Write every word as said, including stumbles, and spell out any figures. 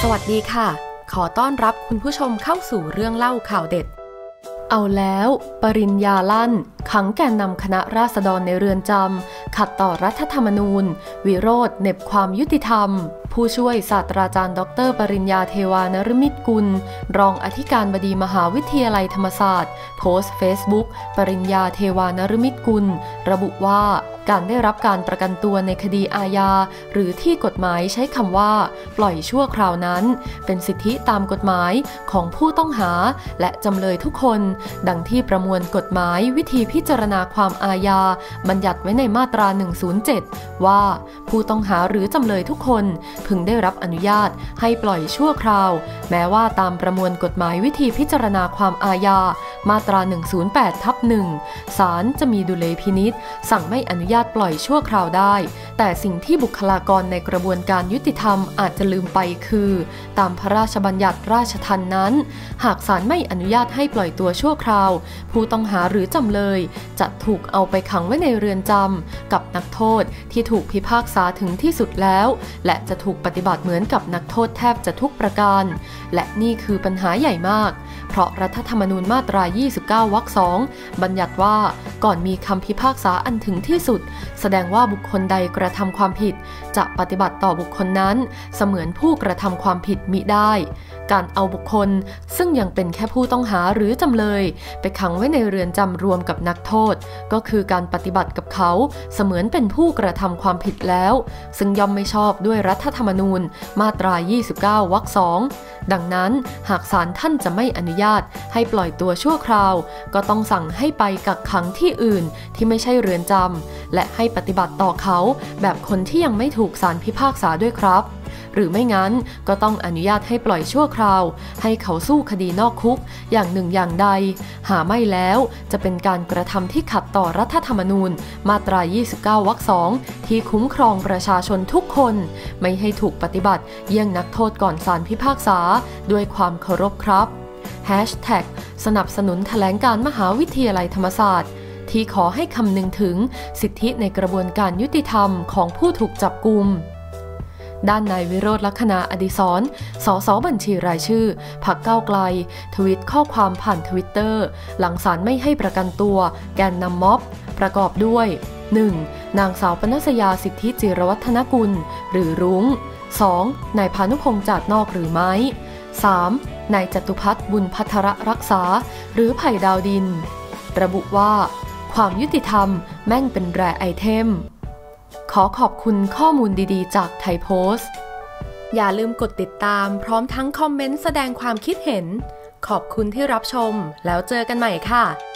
วัสดีค่ะขอต้อนรับคุณผู้ชมเข้าสู่เรื่องเล่าข่าวเด็ดเอาแล้วปริญญาลั่นขังแกนนำคณะราษฎรในเรือนจำขัดต่อรัฐธรรมนูญวิโรจน์เหน็บความยุติธรรมผู้ช่วยศาสตราจารย์ดรปริญญาเทวานฤมิตกุลรองอธิการบดีมหาวิทยาลัยธรรมศาสตร์โพสต์เฟซบุ๊กปริญญาเทวานฤมิตกุลระบุว่าการได้รับการประกันตัวในคดีอาญาหรือที่กฎหมายใช้คำว่าปล่อยชั่วคราวนั้นเป็นสิทธิตามกฎหมายของผู้ต้องหาและจำเลยทุกคนดังที่ประมวลกฎหมายวิธีพิจารณาความอาญาบัญญัติไว้ในมาตราหนึ่งศูนย์เจ็ดว่าผู้ต้องหาหรือจำเลยทุกคนพึงได้รับอนุญาตให้ปล่อยชั่วคราวแม้ว่าตามประมวลกฎหมายวิธีพิจารณาความอาญามาตราหนึ่งศูนย์แปดทับหนึ่งศาลจะมีดุลยพินิจสั่งไม่อนุญาตปล่อยชั่วคราวได้แต่สิ่งที่บุคลากรในกระบวนการยุติธรรมอาจจะลืมไปคือตามพระราชบัญญัติราชทัณฑ์นั้นหากศาลไม่อนุญาตให้ปล่อยตัวชั่วคราวผู้ต้องหาหรือจำเลยจะถูกเอาไปขังไว้ในเรือนจำกับนักโทษที่ถูกพิพากษาถึงที่สุดแล้วและจะถูกปฏิบัติเหมือนกับนักโทษแทบจะทุกประการและนี่คือปัญหาใหญ่มากเพราะรัฐธรรมนูญมาตรายี่สิบเก้าวรรคสองบัญญัติว่าก่อนมีคำพิพากษาอันถึงที่สุดแสดงว่าบุคคลใดกระทำความผิดจะปฏิบัติต่อบุคคลนั้นเสมือนผู้กระทำความผิดมิได้การเอาบุคคลซึ่งยังเป็นแค่ผู้ต้องหาหรือจำเลยไปขังไว้ในเรือนจำรวมกับนักโทษก็คือการปฏิบัติกับเขาเสมือนเป็นผู้กระทำความผิดแล้วซึ่งย่อมไม่ชอบด้วยรัฐธรรมนูญมาตรายี่สิบเก้าวรรคสองดังนั้นหากศาลท่านจะไม่อนุญาตให้ปล่อยตัวชั่วคราวก็ต้องสั่งให้ไปกักขังที่อื่นที่ไม่ใช่เรือนจำและให้ปฏิบัติต่อเขาแบบคนที่ยังไม่ถูกศาลพิพากษาด้วยครับหรือไม่งั้นก็ต้องอนุญาตให้ปล่อยชั่วคราวให้เขาสู้คดีนอกคุกอย่างหนึ่งอย่างใดหาไม่แล้วจะเป็นการกระทำที่ขัดต่อรัฐธรรมนูญมาตรายี่สิบเก้าวรรคสองที่คุ้มครองประชาชนทุกคนไม่ให้ถูกปฏิบัติเยี่ยงนักโทษก่อนศาลพิพากษาด้วยความเคารพครับแฮชแท็กสนับสนุนแถลงการมหาวิทยาลัยธรรมศาสตร์ที่ขอให้คำนึงถึงสิทธิในกระบวนการยุติธรรมของผู้ถูกจับกุมด้านนายวิโรจน์ ลักษณะอดิศร สสบัญชีรายชื่อพรรคก้าวไกลทวิตข้อความผ่านทวิตเตอร์หลังศาลไม่ให้ประกันตัวแกนนำม็อบประกอบด้วย หนึ่ง นางสาวปนัสยาสิทธิจิรวัฒนกุลหรือรุ้ง สอง นายพานุพงษ์จาดนอกหรือไม้ สาม นายจตุพัฒน์บุญภัทรรักษาหรือไผ่ดาวดินระบุว่าความยุติธรรมแม่งเป็นแรไอเทมขอขอบคุณข้อมูลดีๆจากไทยโพสต์อย่าลืมกดติดตามพร้อมทั้งคอมเมนต์แสดงความคิดเห็นขอบคุณที่รับชมแล้วเจอกันใหม่ค่ะ